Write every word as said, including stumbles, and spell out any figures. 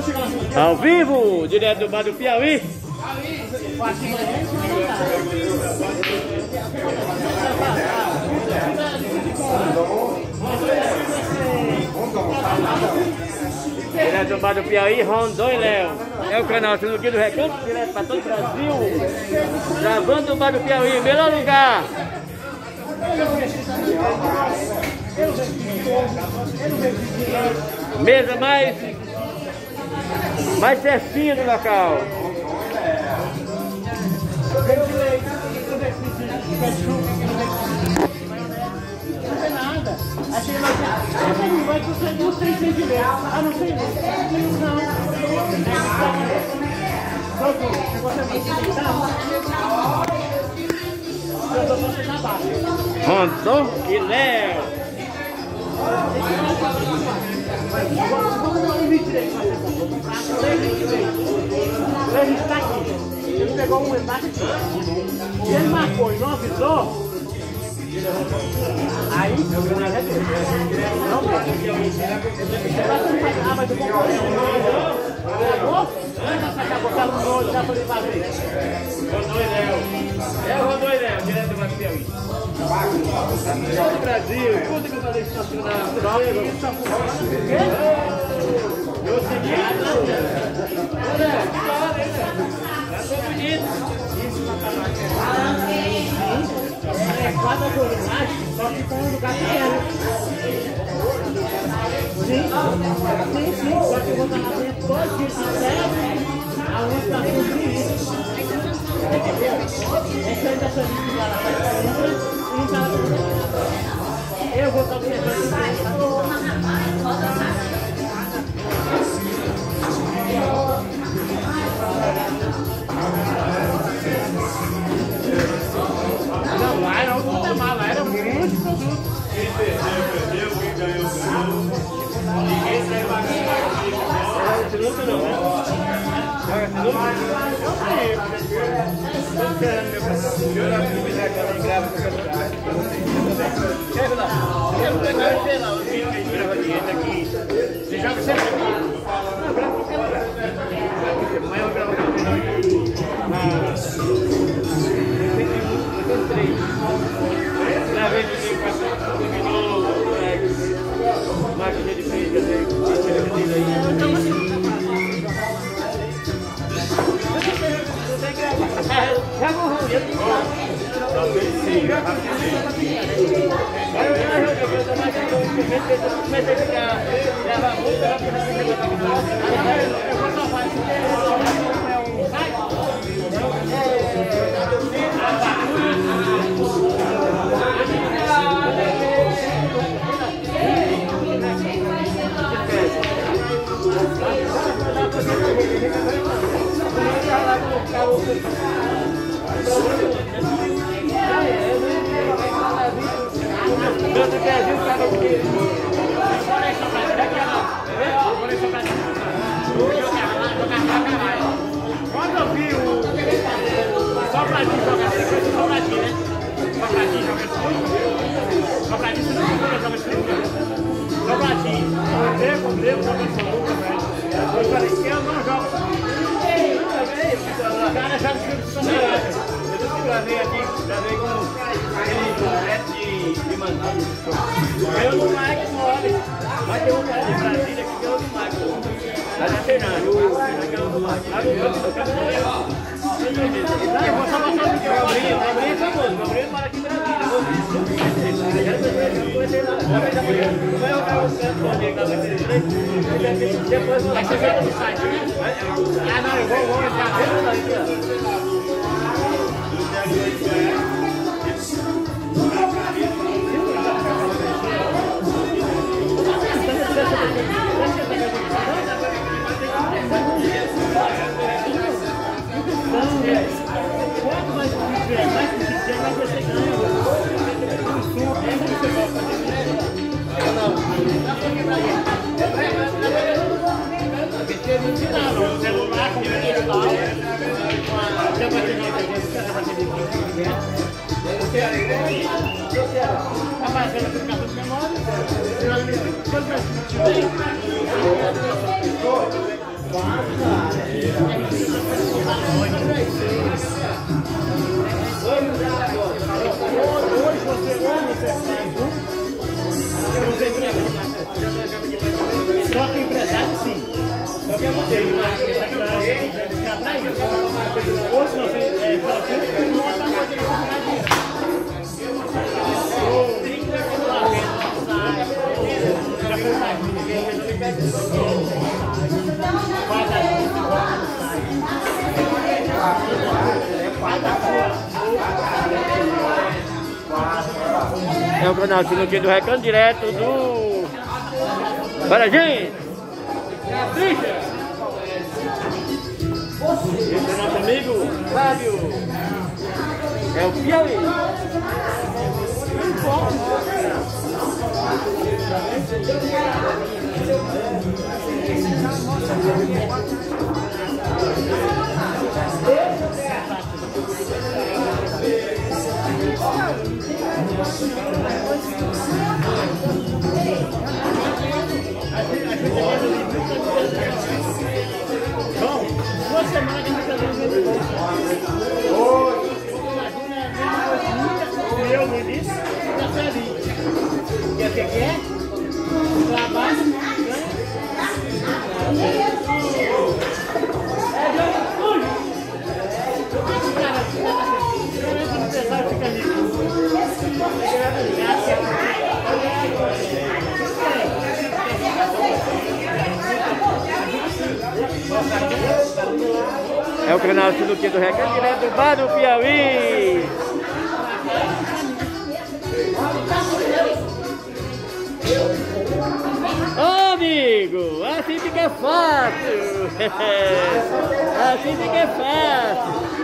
Ao vivo, direto do bar do Piauí. Direto do bar do Piauí, Rondon e Léo. É o canal Sinuquinha do Recanto, direto para todo o Brasil. Gravando o bar do Piauí, melhor lugar. Mesa mais mais certinha do local. Não tem nada. Achei que vai custar uns três centímetros. Ah, não sei. Não. Rondon e Léo. Ele está aqui. Ele pegou um embaixo aqui. E ele marcou e não avisou. Aí, eu não é dele. Não, não. Ah, mas eu vou correr. Acabou? Acabou, acabou no olho, já foi fazer. Rondon e Léo. É o Rondon e Léo, direto do bar do Piauí. Todo o Brasil, quanto que eu falei estacionar? Eu segui, olha, claro, hein, tá todo bonito. É quatro coisas, só que tá no lugar pequeno. Sim, sim, sim, só que eu vou estar na frente todo dia, até aonde está tudo isso. Essa aí da sua vida lá, eu vou estar observando. Não, lá era outro patamar, lá era muito produto. Quem perdeu, perdeu, quem ganhou, ganhou. Ninguém sai pra cá. Esse luto não, né? Esse luto? Eu sei. Estou esperando meu parceiro. Eu não fui já que ela grava com essa cara. Quer ver lá? Quer ver lá? O vídeo que a gente grava direto aqui. Você joga sempre aqui. Não, grava qualquer lugar. Amanhã eu gravo aqui. Mas... Eu três. Gravei de mim com a máquina de física dele. Já morreu, já Talvez sim, rapidinho. eu comecei a gravar música, eu vou salvar isso. É um site? Quando eu vi o Sopradinho jogar assim, foi o Sopradinho, né? Sopradinho joga assim. Sopradinho, você não joga assim? Sopradinho. Eu devo, eu devo jogar assim. Eu falei, eu não jogo assim. O cara joga assim, são melhores. Eu gravei aqui, gravei com aquele projeto de, de mandado. Eu no Mike Mole. Mas tem um cara de Brasília que é o do Mike. Lá na Fernanda. Aqui é o do Mike. Lá no outro, eu quero saber. Não, eu vou só mostrar o que é o Gabriel. O Gabriel é famoso. O Gabriel mora aqui em Brasília. Eu comecei lá. Como é o cara do centro onde ele estava fazendo? Depois eu vou lá. Você joga no site, né? Ah, não, eu vou, vou entrar dentro daqui, ó. Quanto mais tiver, mais tiver, mais você ganha. É que você gosta de fazer. Não, não. O celular com o digital, já vai ter a fazenda com cartão de memória, Hoje você ama você faz um. Só que empresário sim. Só que eu não tenho mais que essa classe ficar pra isso. Ou se você é para tudo, não está mais de comprar dinheiro. Já foi mais ninguém, faz a É o canal aqui do Recanto Direto do Varejinha. Esse é nosso amigo Fábio. É o Piauí. Bom, duas semanas que a gente está fazendo eu no início da série. E o que é? Trabalho, ganha. É, joga tudo. Esse cara, esse empresário fica ali. É o canal aqui do Recanto Direto do Bar do Piauí. Ô oh, amigo, assim fica fácil. Assim fica fácil.